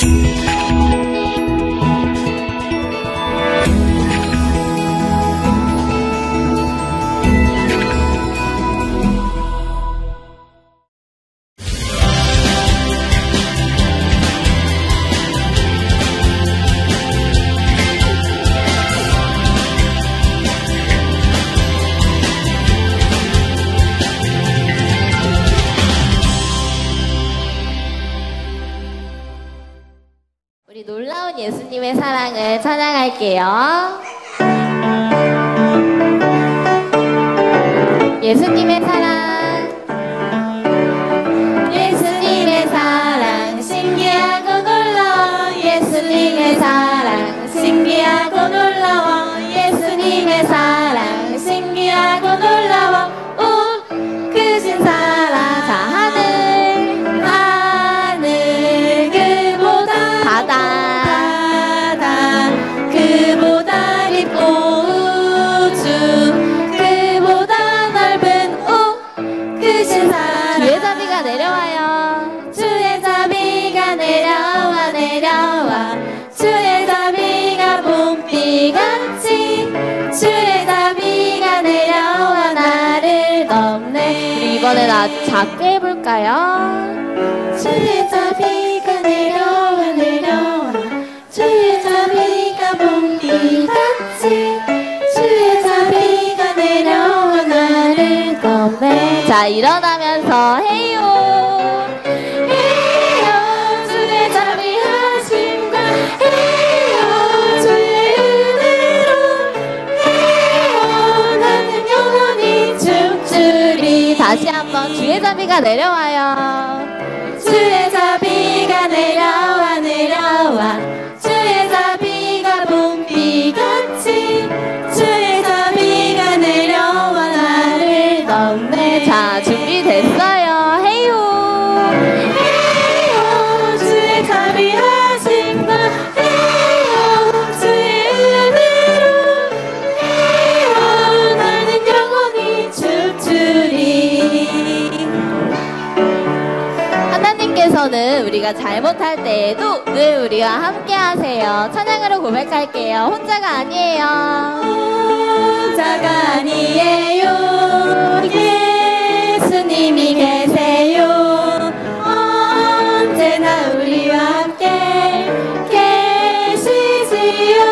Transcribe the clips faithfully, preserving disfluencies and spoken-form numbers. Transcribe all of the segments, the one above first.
우리 놀라운 예수님의 사랑을 찬양할게요. 예수님의 사랑, 예수님의 사랑 신기하고 놀라워. 예수님의 사랑 신기하고 놀라워. 예수님의 사랑 신기하고 놀라워. 오 크신 사랑. 자, 하늘 하늘 그보다 바다 바다 그보다 깊고 우주 그보다 넓은 오 크신 사랑. 주의 자비가 내려와요. 주의 자비가 내려와 내려와. 주의 자비가 봄비같이 주의 자비가 내려와 나를 덮네. 우리 이번엔 아주 작게 해볼까요? 주의 자비가 내려와 내려와. 주의 자비가 봄비같이 주의 자비가 내려와 나를 덮네. 자, 일어나면서 해요 해요 주의 자비하심과 해요 주의 은혜로 해요 나는 영원히 춤추리. 다시 한번 주의 자비가 내려와요. 주의 자비가 내려와 내려와. 주의 자비가 봄비같이 주의 자비가 내려와 나를 덮네. 자, 준비됐어요. 해요 해요 주의 자비하심과 해요 주의 은혜로 해요 나는 영원히 춤추리. 하나님께서는 우리가 잘못할 때에도 늘 우리와 함께 하세요. 찬양으로 고백할게요. 혼자가 아니에요. 혼자가 아니에요. 예수님이 계세요. 언제나 우리와 함께 계시지요.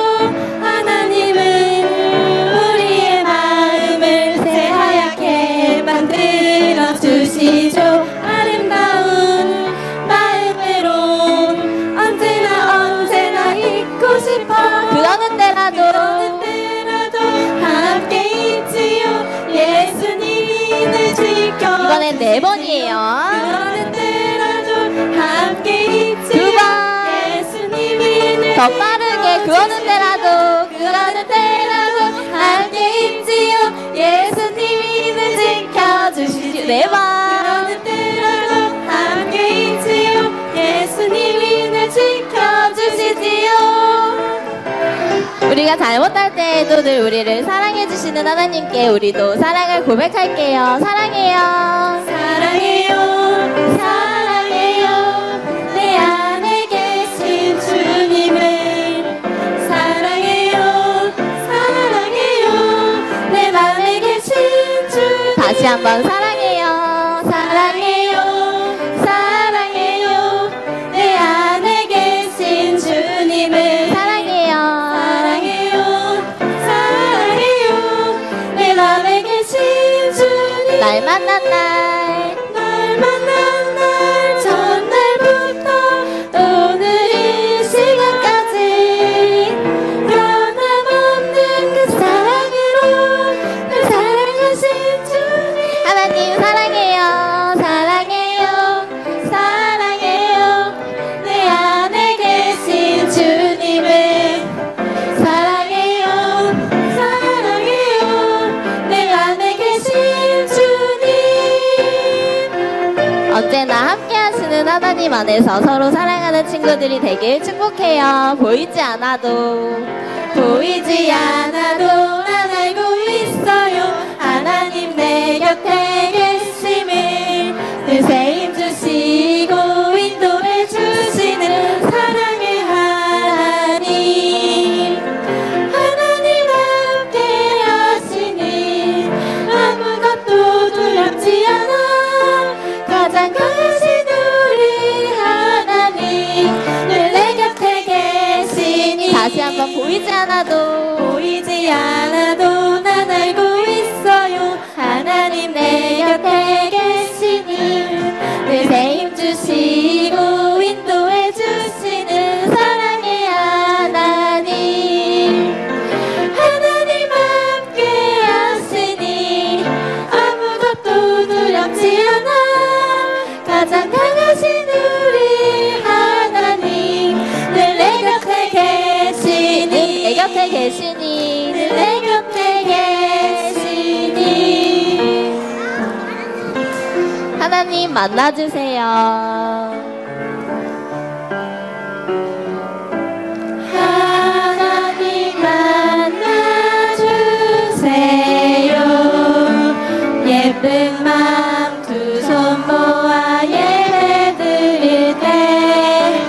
하나님은 우리의 마음을 새하얗게 만들어 주시죠. 아름다운 마음으로 언제나 언제나 있고 싶어. 그러는 때라도 그러는 때라도 함께 있지요. 예수님이 늘 지켜. 이번엔 네 번이에요. 그러는 때라도 함께 있지요. 두 번. 예수님이 늘 더 빠르게. 그러는 때라도 그러는 때라도 함께 있지요. 예수님이 늘 지켜주시죠. 네 번. 그러는 때라도 함께 있지요. 예수님이 늘 지켜주시지요. 우리가 잘못할 때에도 늘 우리를 사랑해주시는 하나님께 우리도 사랑을 고백할게요. 사랑해요. 사랑해요. 사랑해요. 내 안에 계신 주님을 사랑해요. 사랑해요. 내 맘에 계신 주님. 다시 한번 사랑해요. 사랑해요. 사랑해요. 내 안에 계신 주님을 사랑해요. 사랑해요. 사랑해요. 내 맘에 계신 주님. 날 만난 날, 날 만난 날 전날부터 오늘 이 시간까지 변함없는 그 사랑으로 날 사랑하신 주님. 하나님 사랑해요. 사랑해요. 사랑해요. 내 안에 계신 주님을 사랑해요. 사랑해요. 내 안에 계신 주님. 언제나 함께 하시는 하나님 안에서 서로 사랑하는 친구들이 되길 축복해요. 보이지 않아도 보이지 않아도 난 알고 있어요. 하나님 내 곁에 계심을 늘 새 힘 주시고 인도해 주시는 하나님 만나주세요. 하나님 만나주세요. 예쁜 맘 두 손 모아 예배 드릴 때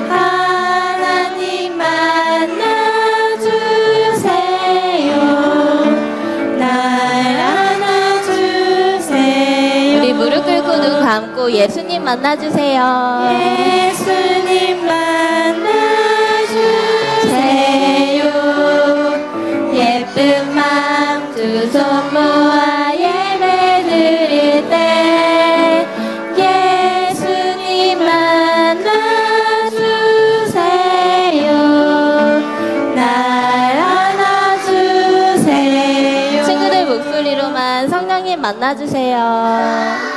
하나님 만나주세요. 날 안아주세요. 우리 무릎 꿇고 눈 감고 예수님 만나주세요. 예수님 만나주세요. 예쁜 맘 두 손 모아 예배 드릴 때 예수님 만나주세요. 날 안아주세요. 친구들 목소리로만 성령님 만나주세요.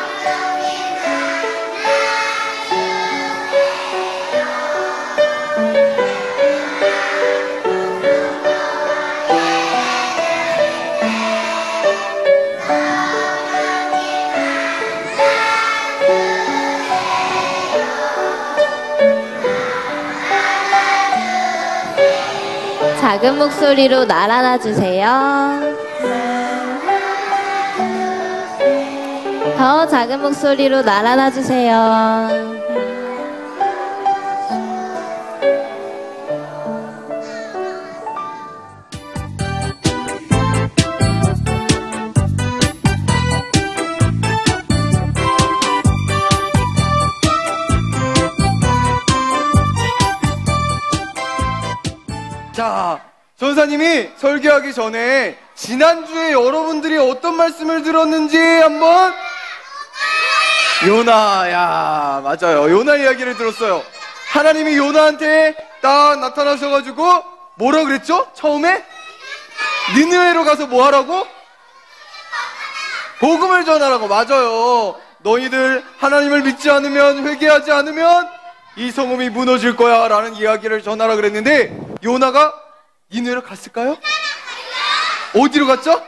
작은 목소리로 날 안아주세요. 더 작은 목소리로 날 안아주세요. 자, 전사님이 설교하기 전에 지난주에 여러분들이 어떤 말씀을 들었는지 한번 요나야 맞아요. 요나 이야기를 들었어요. 하나님이 요나한테 딱 나타나셔가지고 뭐라 그랬죠? 처음에 니느웨로 가서 뭐 하라고? 복음을 전하라고. 맞아요. 너희들 하나님을 믿지 않으면, 회개하지 않으면 이 성읍이 무너질 거야 라는 이야기를 전하라 그랬는데 요나가 니느웨로 갔을까요? 어디로 갔죠?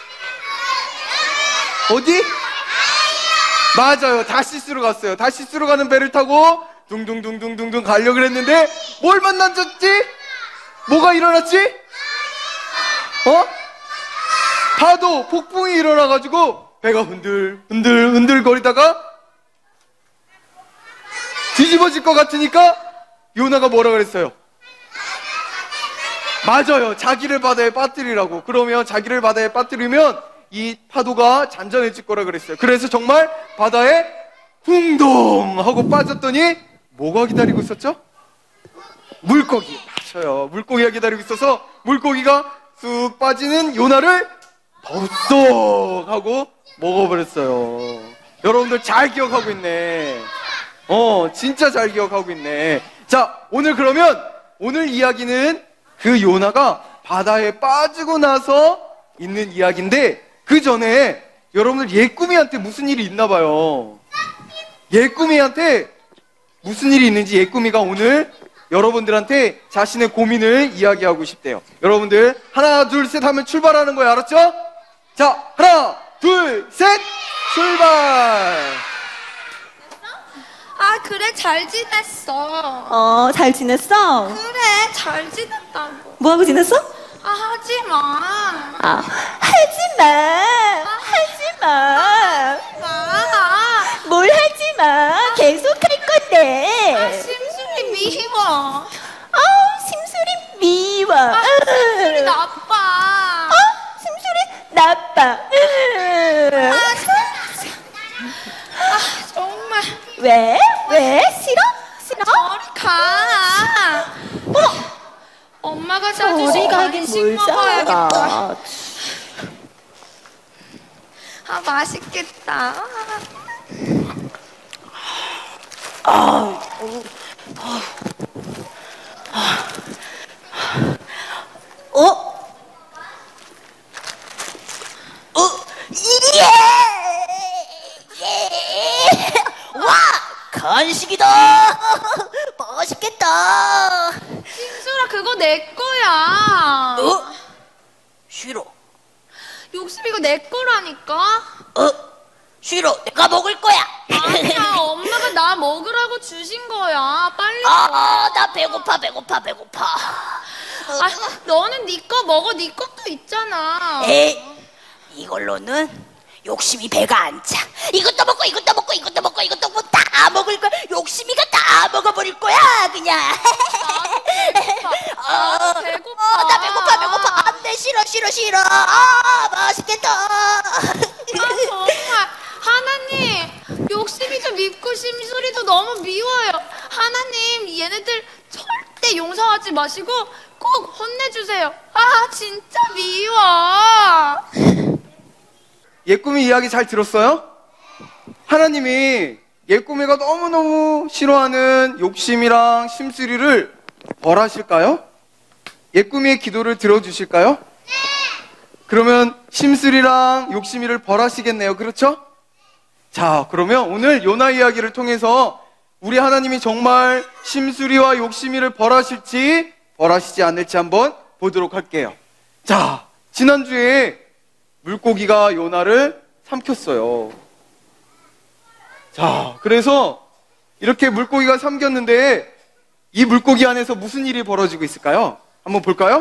어디? 맞아요. 다시스로 갔어요. 다시스로 가는 배를 타고 둥둥둥둥둥둥 가려고 그랬는데 뭘 만났었지? 뭐가 일어났지? 어? 파도, 폭풍이 일어나가지고 배가 흔들 흔들 흔들 거리다가 뒤집어질 것 같으니까 요나가 뭐라 그랬어요? 맞아요. 자기를 바다에 빠뜨리라고. 그러면 자기를 바다에 빠뜨리면 이 파도가 잔잔해질 거라 그랬어요. 그래서 정말 바다에 풍덩 하고 빠졌더니 뭐가 기다리고 있었죠? 물고기. 맞아요. 물고기가 기다리고 있어서 물고기가 쑥 빠지는 요나를 버썩 하고 먹어버렸어요. 여러분들 잘 기억하고 있네. 어, 진짜 잘 기억하고 있네. 자, 오늘 그러면 오늘 이야기는 그 요나가 바다에 빠지고 나서 있는 이야기인데 그 전에 여러분들 예꾸미한테 무슨 일이 있나 봐요. 예꾸미한테 무슨 일이 있는지 예꾸미가 오늘 여러분들한테 자신의 고민을 이야기하고 싶대요. 여러분들 하나 둘 셋 하면 출발하는 거예요. 알았죠? 자, 하나 둘 셋 출발. 아 그래 잘 지냈어. 어, 잘 지냈어? 그래 잘 지냈다고. 뭐하고 지냈어? 아 하지마. 아, 하지마. 하지마. 아, 뭘 하지마. 계속 할 건데. 아 심술이 미워. 아우, 심술이 미워. 아 심술이 나빠. 어? 심술이 나빠. 아, 심- 아 정말. 왜? 왜? 싫어? 싫어? 저리 가. 어머! 엄마가 사주신 저리 가긴 간식 뭘 먹어야겠다. 싸가. 아 맛있겠다. 아, 어? 어? 이리에! 예! 와! 간식이다! 맛있겠다! 심술아 그거 내 거야. 어? 싫어. 욕심 이거 내 거라니까. 어? 싫어. 내가 먹을 거야. 아니야, 엄마가 나 먹으라고 주신 거야. 빨리 줘. 아, 나 배고파, 배고파, 배고파. 아, 너는 네 거 먹어. 네 것도 있잖아. 에이, 이걸로는 욕심이 배가 안 차. 이것도 먹고, 이것도 먹고, 이것도 먹고, 이것도 먹고 다 먹을 거야. 욕심이가 다 먹어버릴 거야, 그냥. 아, 어, 배고파. 어, 나 배고파, 배고파. 안 돼, 싫어, 싫어, 싫어. 아, 맛있겠다. 아, 정말 하나님, 욕심이 좀 밉고 심술이도 너무 미워요. 하나님, 얘네들 절대 용서하지 마시고 꼭 혼내주세요. 아, 진짜 미워. 예꿈이 이야기 잘 들었어요? 하나님이 예꿈이가 너무너무 싫어하는 욕심이랑 심쓰리를 벌하실까요? 예꿈이의 기도를 들어주실까요? 네! 그러면 심쓰리랑 욕심이를 벌하시겠네요. 그렇죠? 자, 그러면 오늘 요나 이야기를 통해서 우리 하나님이 정말 심쓰리와 욕심이를 벌하실지 벌하시지 않을지 한번 보도록 할게요. 자, 지난주에 물고기가 요나를 삼켰어요. 자, 그래서 이렇게 물고기가 삼켰는데 이 물고기 안에서 무슨 일이 벌어지고 있을까요? 한번 볼까요?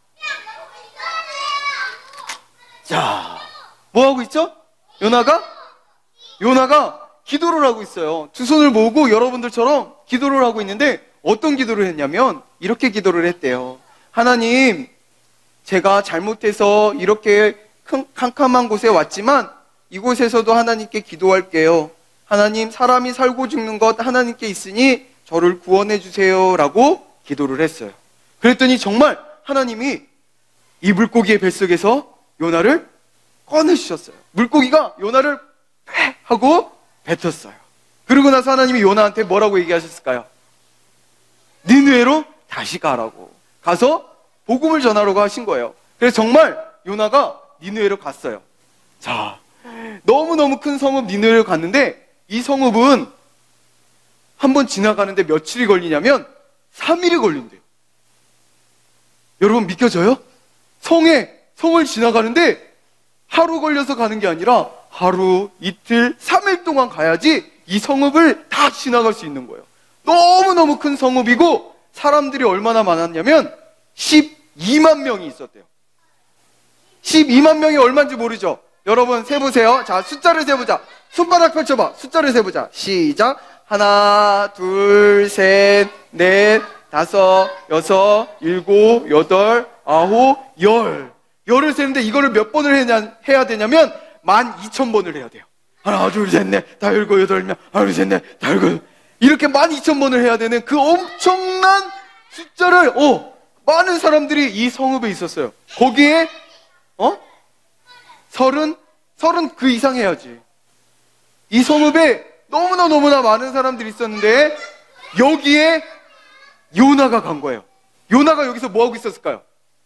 자, 뭐 하고 있죠? 요나가? 요나가 기도를 하고 있어요. 두 손을 모으고 여러분들처럼 기도를 하고 있는데 어떤 기도를 했냐면 이렇게 기도를 했대요. 하나님, 제가 잘못해서 이렇게 큰 캄캄한 곳에 왔지만 이곳에서도 하나님께 기도할게요. 하나님, 사람이 살고 죽는 것 하나님께 있으니 저를 구원해 주세요 라고 기도를 했어요. 그랬더니 정말 하나님이 이 물고기의 뱃속에서 요나를 꺼내주셨어요. 물고기가 요나를 팩 하고 뱉었어요. 그러고 나서 하나님이 요나한테 뭐라고 얘기하셨을까요? 니느웨로 다시 가라고. 가서 복음을 전하라고 하신 거예요. 그래서 정말 요나가 니느웨로 갔어요. 자, 너무너무 큰 성읍 니느웨로 갔는데 이 성읍은 한번 지나가는데 며칠이 걸리냐면 삼 일이 걸린대요. 여러분 믿겨져요? 성에, 성을 지나가는데 하루 걸려서 가는 게 아니라 하루, 이틀, 삼 일 동안 가야지 이 성읍을 다 지나갈 수 있는 거예요. 너무너무 큰 성읍이고 사람들이 얼마나 많았냐면 십이만 명이 있었대요. 십이만 명이 얼마인지 모르죠? 여러분 세보세요. 자, 숫자를 세보자. 손바닥 펼쳐봐. 숫자를 세보자. 시작. 하나, 둘, 셋, 넷, 다섯, 여섯, 일곱, 여덟, 아홉, 열. 열을 세는데 이거를 몇 번을 해야, 해야 되냐면 만 이천 번을 해야 돼요. 하나, 둘, 셋, 넷, 다 열고 여덟 명, 하나, 둘, 셋, 넷, 다 열고 이렇게 만 이천 번을 해야 되는 그 엄청난 숫자를 어 많은 사람들이 이 성읍에 있었어요. 거기에 어? 서른, 서른 그 이상 해야지. 이 성읍에 너무나 너무나 많은 사람들이 있었는데 여기에 요나가 간 거예요. 요나가 여기서 뭐 하고 있었을까요?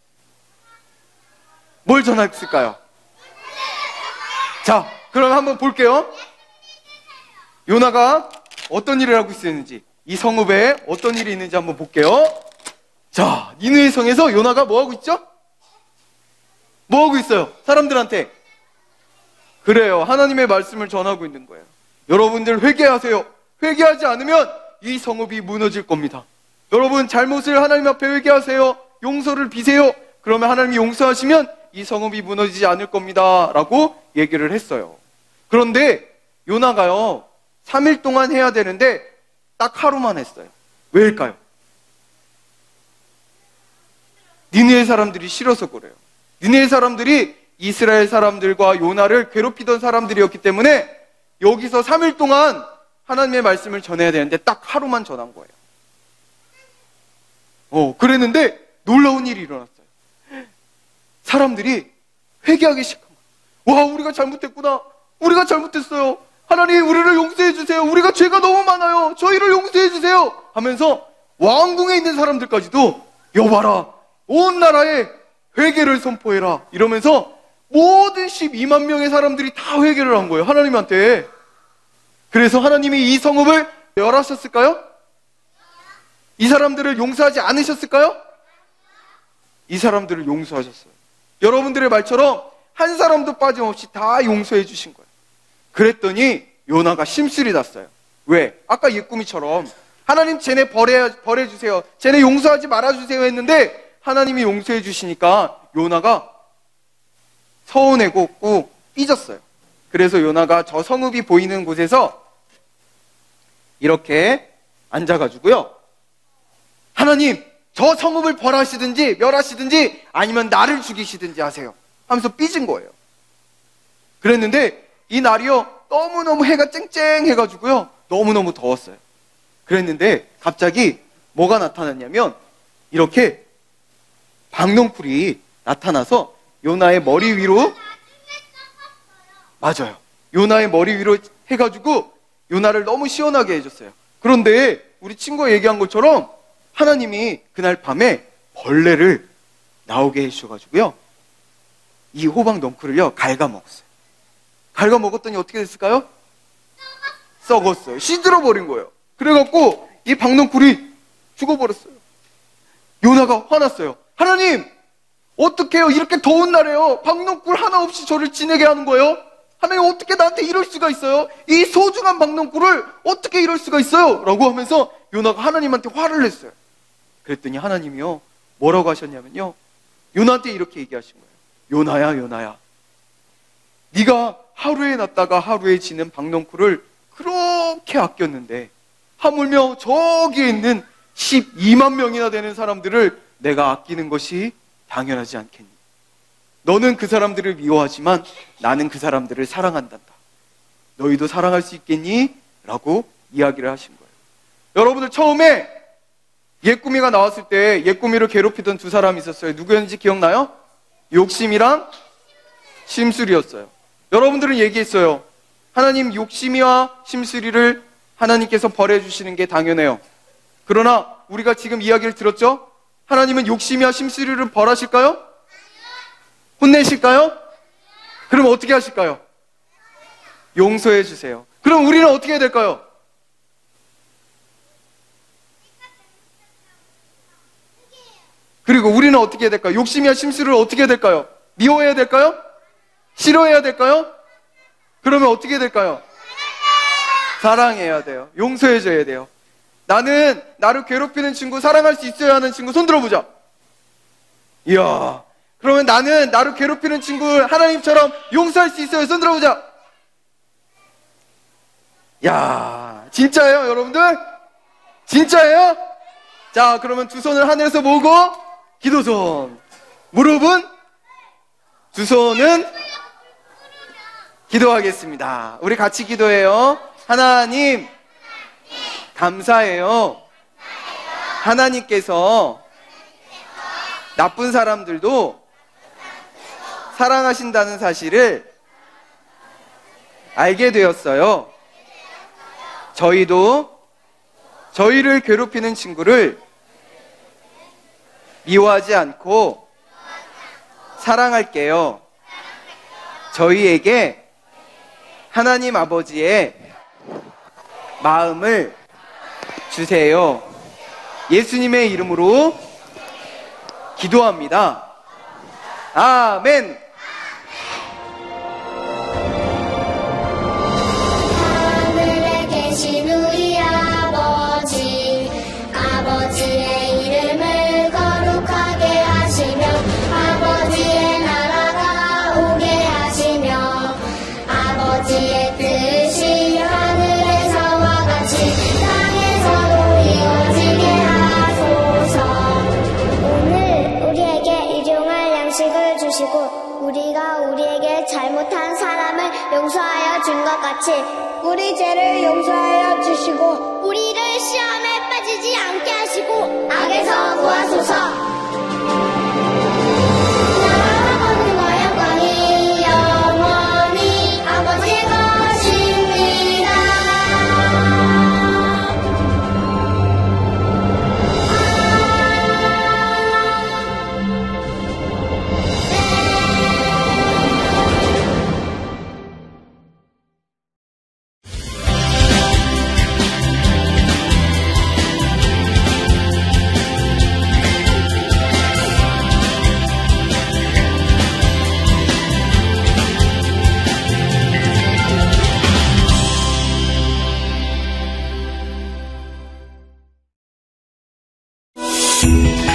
뭘 전했을까요? 자, 그럼 한번 볼게요. 요나가 어떤 일을 하고 있었는지, 이 성읍에 어떤 일이 있는지 한번 볼게요. 자, 니느웨 성에서 요나가 뭐 하고 있죠? 뭐 하고 있어요? 사람들한테. 그래요. 하나님의 말씀을 전하고 있는 거예요. 여러분들 회개하세요. 회개하지 않으면 이 성읍이 무너질 겁니다. 여러분 잘못을 하나님 앞에 회개하세요. 용서를 비세요. 그러면 하나님이 용서하시면 이 성읍이 무너지지 않을 겁니다. 라고 얘기를 했어요. 그런데 요나가요, 삼 일 동안 해야 되는데 딱 하루만 했어요. 왜일까요? 니느웨 사람들이 싫어서 그래요. 니느웨 사람들이 이스라엘 사람들과 요나를 괴롭히던 사람들이었기 때문에 여기서 삼 일 동안 하나님의 말씀을 전해야 되는데 딱 하루만 전한 거예요. 어, 그랬는데 놀라운 일이 일어났어요. 사람들이 회개하기 시작한 거예요. 와, 우리가 잘못했구나. 우리가 잘못했어요. 하나님, 우리를 용서해 주세요. 우리가 죄가 너무 많아요. 저희를 용서해 주세요. 하면서 왕궁에 있는 사람들까지도 여봐라, 온 나라에 회개를 선포해라. 이러면서 모든 십이만 명의 사람들이 다 회개를 한 거예요. 하나님한테. 그래서 하나님이 이 성읍을 멸하셨을까요? 이 사람들을 용서하지 않으셨을까요? 이 사람들을 용서하셨어요. 여러분들의 말처럼 한 사람도 빠짐없이 다 용서해 주신 거예요. 그랬더니 요나가 심술이 났어요. 왜? 아까 옛꾸미처럼 하나님 쟤네 벌해, 벌해주세요. 쟤네 용서하지 말아주세요 했는데 하나님이 용서해 주시니까 요나가 서운해고 꾹 삐졌어요. 그래서 요나가 저 성읍이 보이는 곳에서 이렇게 앉아가지고요. 하나님, 저 성읍을 벌하시든지 멸하시든지 아니면 나를 죽이시든지 하세요 하면서 삐진 거예요. 그랬는데 이 날이요 너무너무 해가 쨍쨍해가지고요 너무너무 더웠어요. 그랬는데 갑자기 뭐가 나타났냐면 이렇게 박넝쿨이 나타나서 요나의 머리 위로, 맞아요, 요나의 머리 위로 해가지고 요나를 너무 시원하게 해줬어요. 그런데 우리 친구가 얘기한 것처럼 하나님이 그날 밤에 벌레를 나오게 해주셔가지고요 이 호박 넝쿨을요 갉아먹었어요. 갉아먹었더니 어떻게 됐을까요? 썩었어요. 시들어 버린 거예요. 그래갖고 이 박넝쿨이 죽어버렸어요. 요나가 화났어요. 하나님, 어떡해요? 이렇게 더운 날에요 박넝쿨 하나 없이 저를 지내게 하는 거예요? 하나님, 어떻게 나한테 이럴 수가 있어요? 이 소중한 박넝쿨을 어떻게 이럴 수가 있어요? 라고 하면서 요나가 하나님한테 화를 냈어요. 그랬더니 하나님이요 뭐라고 하셨냐면요 요나한테 이렇게 얘기하신 거예요. 요나야, 요나야, 네가 하루에 났다가 하루에 지는 박넝쿨을 그렇게 아꼈는데 하물며 저기에 있는 십이만 명이나 되는 사람들을 내가 아끼는 것이 당연하지 않겠니? 너는 그 사람들을 미워하지만 나는 그 사람들을 사랑한단다. 너희도 사랑할 수 있겠니? 라고 이야기를 하신 거예요. 여러분들, 처음에 옛꾸미가 나왔을 때 옛꾸미를 괴롭히던 두 사람이 있었어요. 누구였는지 기억나요? 욕심이랑 심술이었어요. 여러분들은 얘기했어요. 하나님, 욕심이와 심술이를 하나님께서 벌해주시는 게 당연해요. 그러나 우리가 지금 이야기를 들었죠? 하나님은 욕심이와 심술이를 벌하실까요? 혼내실까요? 그럼 어떻게 하실까요? 용서해 주세요. 그럼 우리는 어떻게 해야 될까요? 그리고 우리는 어떻게 해야 될까요? 욕심이와 심술을 어떻게 해야 될까요? 미워해야 될까요? 싫어해야 될까요? 그러면 어떻게 해야 될까요? 사랑해야 돼요. 용서해줘야 돼요. 나는 나를 괴롭히는 친구 사랑할 수 있어야 하는 친구 손 들어보자. 이야, 그러면 나는 나를 괴롭히는 친구 하나님처럼 용서할 수 있어요. 손 들어보자. 야, 진짜예요, 여러분들? 진짜예요? 자, 그러면 두 손을 하늘에서 모으고 기도손, 무릎은 두 손은 기도하겠습니다. 우리 같이 기도해요. 하나님, 감사해요. 하나님께서 나쁜 사람들도 사랑하신다는 사실을 알게 되었어요. 저희도 저희를 괴롭히는 친구를 미워하지 않고 사랑할게요. 저희에게 하나님 아버지의 마음을 주세요. 예수님의 이름으로 기도합니다. 아멘. 하늘에 계신 우리 아버지, 아버지의 이름을 거룩하게 하시며 아버지의 나라가 오게 하시며 아버지의 뜻이 하늘에서와 같이 땅에서도 이루어지게 하소서. 오늘 우리에게 일용할 양식을 주시고 우리가 우리에게 잘못한 사람을 용서하여 준 것 같이 우리 죄를 용서하여 주시고 우리를 시험에 빠지지 않게 하시고 악에서 구하소서. 나라와 권능과 영광이 영원히 아버지의 것입니다. 네